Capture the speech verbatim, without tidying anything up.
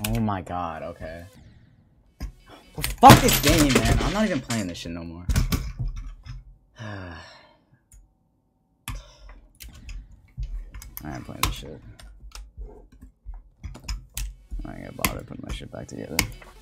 Oh my god, okay. Well, fuck this game, man. I'm not even playing this shit no more. I ain't playing this shit. I ain't gonna bother putting my shit back together.